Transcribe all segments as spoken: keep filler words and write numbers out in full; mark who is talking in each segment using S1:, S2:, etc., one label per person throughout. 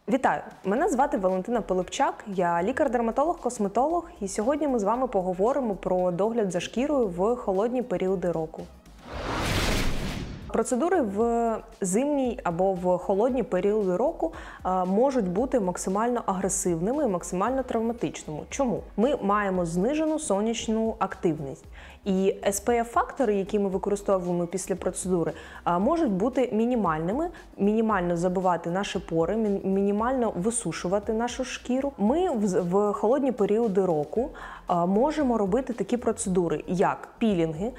S1: Вітаю! Мене звати Валентина Пилипчак, я лікар-дерматолог-косметолог, і сьогодні ми з вами поговоримо про догляд за шкірою в холодні періоди року. Процедури в зимній або в холодні періоди року а, можуть бути максимально агресивними і максимально травматичними. Чому? Ми маємо знижену сонячну активність. І ес пі еф-фактори, які ми використовуємо після процедури, а, можуть бути мінімальними, мінімально забивати наші пори, мінімально висушувати нашу шкіру. Ми в, в холодні періоди року а, можемо робити такі процедури, як пілінги,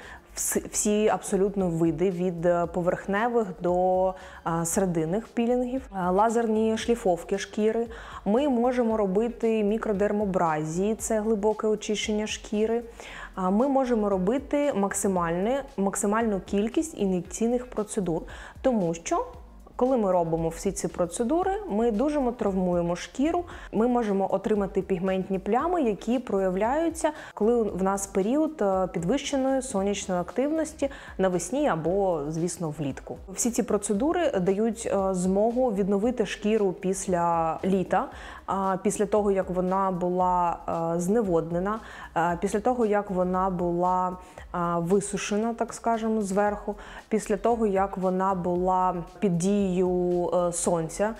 S1: всі абсолютно види, від поверхневих до серединних пілінгів, лазерні шліфовки шкіри. Ми можемо робити мікродермобразії, це глибоке очищення шкіри. Ми можемо робити максимальну кількість ін'єкційних процедур, тому що коли ми робимо всі ці процедури, ми дуже травмуємо шкіру, ми можемо отримати пігментні плями, які проявляються, коли в нас період підвищеної сонячної активності навесні або, звісно, влітку. Всі ці процедури дають змогу відновити шкіру після літа, після того, як вона була зневоднена, після того, як вона була висушена, так скажемо, зверху, після того, як вона була під дією сонця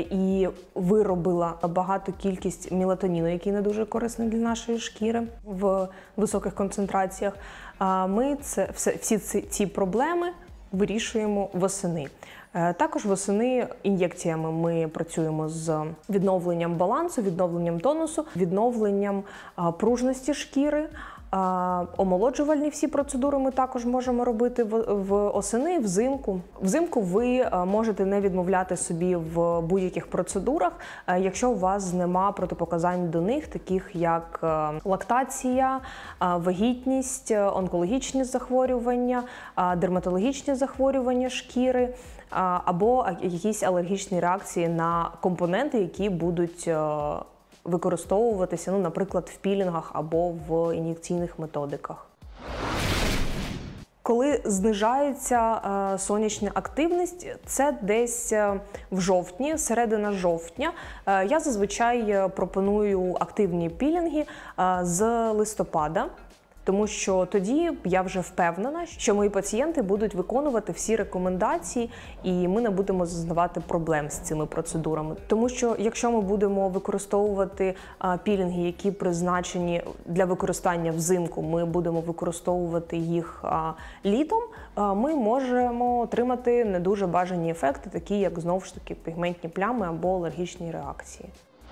S1: і виробила багату кількість мелатоніну, який не дуже корисний для нашої шкіри в високих концентраціях. Ми це, всі ці, ці проблеми вирішуємо восени. Також восени ін'єкціями ми працюємо з відновленням балансу, відновленням тонусу, відновленням пружності шкіри. Омолоджувальні всі процедури ми також можемо робити в осени, взимку. Взимку ви можете не відмовляти собі в будь-яких процедурах, якщо у вас нема протипоказань до них, таких як лактація, вагітність, онкологічні захворювання, дерматологічні захворювання шкіри, або якісь алергічні реакції на компоненти, які будуть використовуватися, ну, наприклад, в пілінгах або в ін'єкційних методиках. Коли знижається е, сонячна активність, це десь в жовтні, середина жовтня, е, я зазвичай пропоную активні пілінги е, з листопада. Тому що тоді я вже впевнена, що мої пацієнти будуть виконувати всі рекомендації і ми не будемо зазнавати проблем з цими процедурами. Тому що якщо ми будемо використовувати пілінги, які призначені для використання взимку, ми будемо використовувати їх літом, ми можемо отримати не дуже бажані ефекти, такі як, знову ж таки, пігментні плями або алергічні реакції.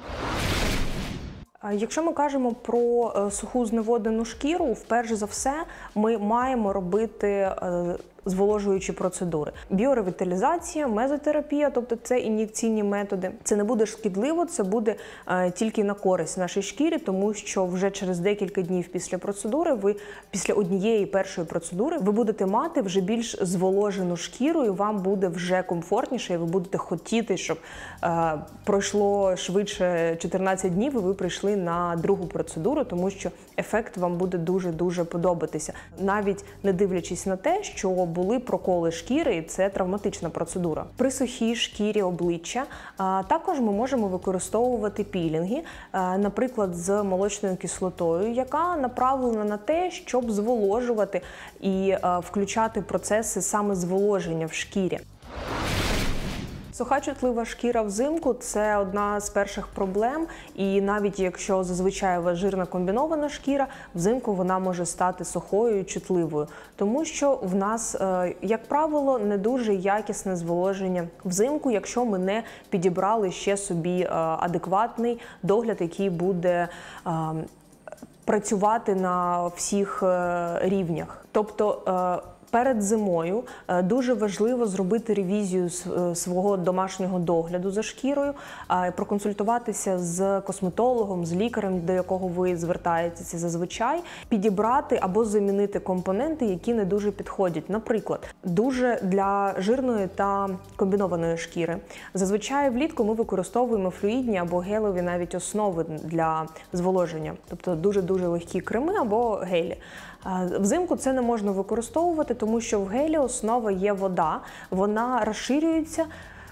S1: Якщо ми кажемо про суху зневоднену шкіру, вперше за все ми маємо робити зволожуючі процедури. Біоревіталізація, мезотерапія, тобто це ін'єкційні методи. Це не буде шкідливо, це буде е, тільки на користь нашій шкірі, тому що вже через декілька днів після процедури, ви після однієї першої процедури, ви будете мати вже більш зволожену шкіру, і вам буде вже комфортніше, і ви будете хотіти, щоб е, пройшло швидше чотирнадцять днів, і ви прийшли на другу процедуру, тому що ефект вам буде дуже-дуже подобатися. Навіть не дивлячись на те, що були проколи шкіри, і це травматична процедура. При сухій шкірі обличчя а, також ми можемо використовувати пілінги, а, наприклад, з молочною кислотою, яка направлена на те, щоб зволожувати і а, включати процеси саме зволоження в шкірі. Суха чутлива шкіра взимку – це одна з перших проблем, і навіть якщо зазвичай у вас жирна комбінована шкіра, взимку вона може стати сухою і чутливою, тому що в нас, як правило, не дуже якісне зволоження взимку, якщо ми не підібрали ще собі адекватний догляд, який буде працювати на всіх рівнях. Тобто перед зимою дуже важливо зробити ревізію свого домашнього догляду за шкірою, проконсультуватися з косметологом, з лікарем, до якого ви звертаєтеся зазвичай, підібрати або замінити компоненти, які не дуже підходять. Наприклад, дуже для жирної та комбінованої шкіри. Зазвичай влітку ми використовуємо флюїдні або гелеві навіть основи для зволоження, тобто дуже-дуже легкі креми або гелі. Взимку це не можна використовувати, тому що в гелі основа є вода, вона розширюється,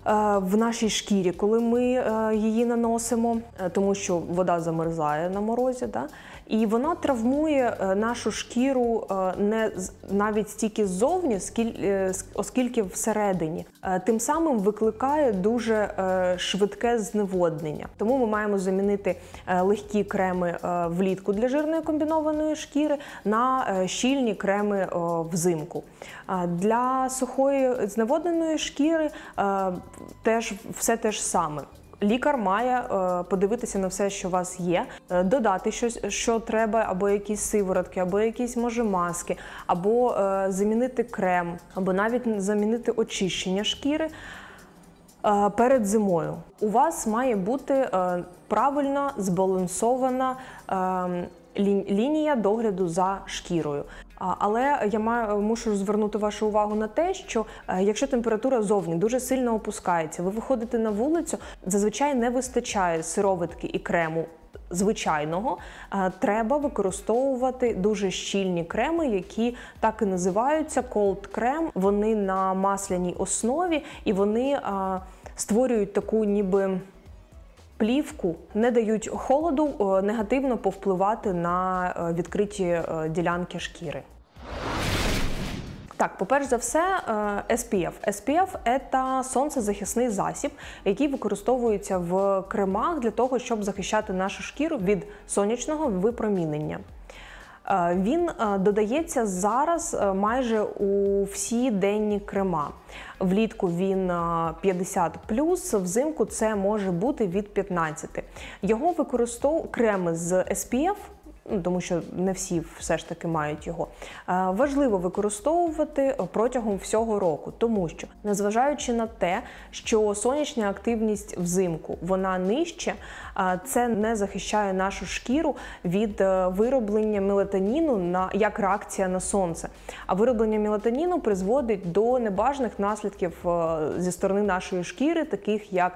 S1: в нашій шкірі, коли ми її наносимо, тому що вода замерзає на морозі, да? І вона травмує нашу шкіру не навіть стільки ззовні, оскільки всередині. Тим самим викликає дуже швидке зневоднення. Тому ми маємо замінити легкі креми влітку для жирної комбінованої шкіри на щільні креми взимку. Для сухої зневодненої шкіри теж все те ж саме. Лікар має е, подивитися на все, що у вас є, е, додати щось, що треба, або якісь сиворотки, або якісь, може, маски, або е, замінити крем, або навіть замінити очищення шкіри е, перед зимою. У вас має бути е, правильна, збалансована е, лі, лінія догляду за шкірою. Але я маю, мушу звернути вашу увагу на те, що якщо температура зовні дуже сильно опускається, ви виходите на вулицю, зазвичай не вистачає сироватки і крему звичайного, треба використовувати дуже щільні креми, які так і називаються cold крем. Вони на масляній основі і вони створюють таку ніби плівку, не дають холоду негативно повпливати на відкриті ділянки шкіри. Так, по-перше за все, ес пі еф. ес пі еф – це сонцезахисний засіб, який використовується в кремах для того, щоб захищати нашу шкіру від сонячного випромінення. Він додається зараз майже у всі денні крема. Влітку він п'ятдесят плюс, взимку це може бути від п'ятнадцяти. Його використовують креми з ес пі еф, тому що не всі все ж таки мають його, важливо використовувати протягом всього року, тому що, незважаючи на те, що сонячна активність взимку, вона нижче, це не захищає нашу шкіру від вироблення мелатоніну як реакція на сонце. А вироблення мелатоніну призводить до небажаних наслідків зі сторони нашої шкіри, таких як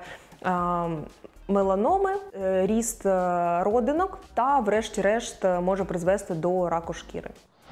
S1: меланоми, ріст родинок та, врешті-решт, може призвести до раку шкіри.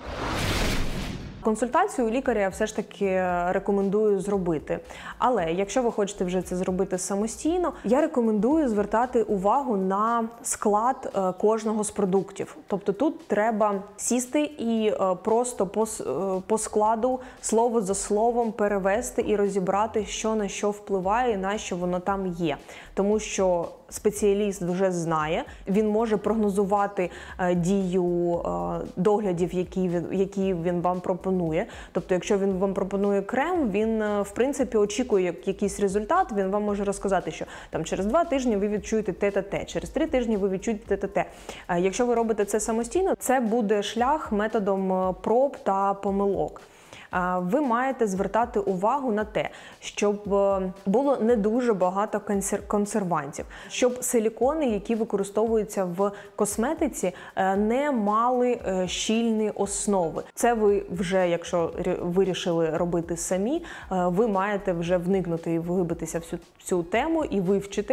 S1: Консультацію у лікаря я все ж таки рекомендую зробити. Але якщо ви хочете вже це зробити самостійно, я рекомендую звертати увагу на склад кожного з продуктів. Тобто тут треба сісти і просто по, по складу, слово за словом перевести і розібрати, що на що впливає і на що воно там є. Тому що спеціаліст вже знає, він може прогнозувати дію доглядів, які він, які він вам пропонує. Тобто, якщо він вам пропонує крем, він, в принципі, очікує якийсь результат, він вам може розказати, що там через два тижні ви відчуєте те та те, через три тижні ви відчуєте те та те. Якщо ви робите це самостійно, це буде шлях методом проб та помилок. Ви маєте звертати увагу на те, щоб було не дуже багато консервантів, щоб силікони, які використовуються в косметиці, не мали щільні основи. Це ви вже, якщо вирішили робити самі, ви маєте вже вникнути і вглибитися в цю, цю тему і вивчити,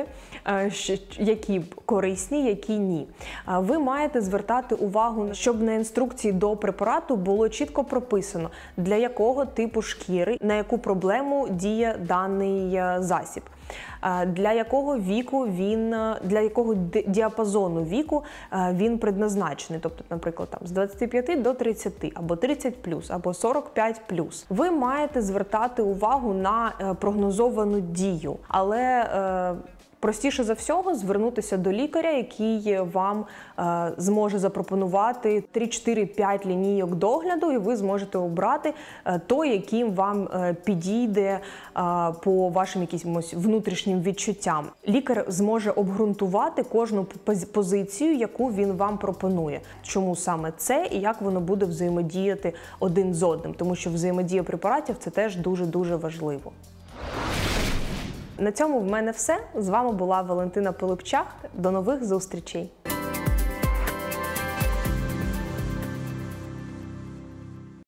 S1: які корисні, які ні. Ви маєте звертати увагу, щоб на інструкції до препарату було чітко прописано, для якого типу шкіри, на яку проблему діє даний засіб, для якого віку він, для якого діапазону віку він предназначений. Тобто, наприклад, там з двадцяти п'яти до тридцяти, або тридцять плюс, або сорок п'ять плюс. Ви маєте звертати увагу на прогнозовану дію, але простіше за всього звернутися до лікаря, який вам е, зможе запропонувати три, чотири, п'ять лінійок догляду, і ви зможете обрати е, той, яким вам е, підійде е, по вашим якимось внутрішнім відчуттям. Лікар зможе обґрунтувати кожну позицію, яку він вам пропонує. Чому саме це і як воно буде взаємодіяти один з одним, тому що взаємодія препаратів – це теж дуже-дуже важливо. На цьому в мене все. З вами була Валентина Пилипчак. До нових зустрічей!